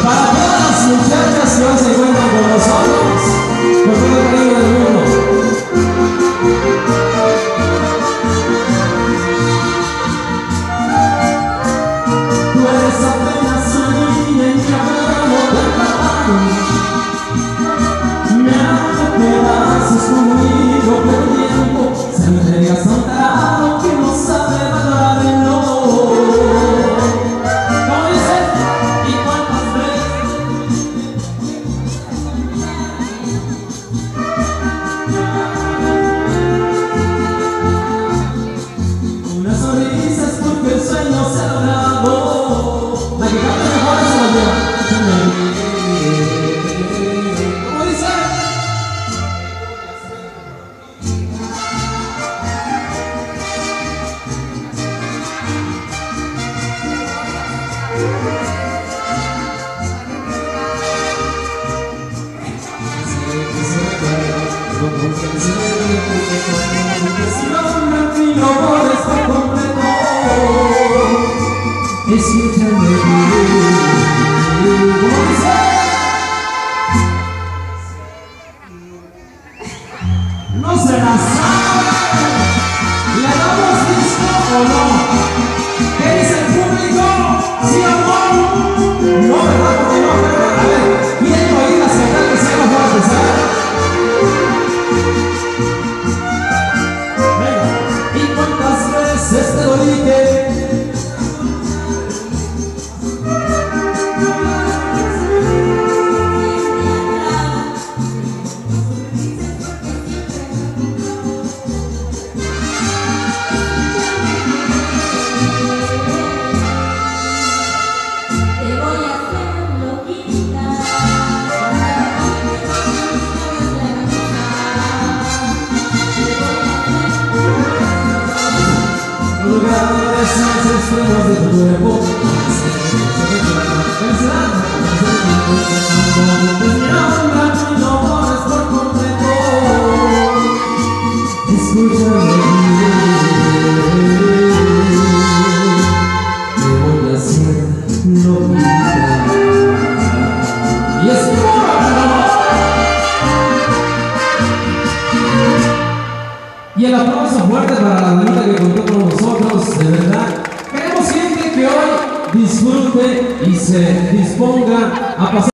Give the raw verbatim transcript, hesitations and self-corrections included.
Para todas las muchachas que hoy se encuentran con nosotros, con todo el cariño del mundo. Tú eres apenas una niña en camino del trabajo. Me hace pedazos conmigo perdiendo. Se me entregas a un tarado que no sabe valorar el no. ¿Cómo dice? ¿Y cuántas veces? Una sonrisa es porque el sueño se ha logrado. La que canta mejor se la lleva. ¿Cómo dice? Si no puedes por completo, escúchame. ¿Cómo dice? No se la sabe. ¿Le damos disco o no? ¿Qué dice el público? ¿Sí o no? No, ¿verdad? Porque no, ¿verdad? A ver, quiero oír las cantar que sean más fuertes, ¿sabes? Este lo dije. Esos extremos de tu cuerpo no pones por completo. Escúchame, te voy a hacer loquita. Y es y el aplauso fuerte para la manita que contó con nosotros, de verdad. Queremos gente que hoy disfrute y se disponga a pasar.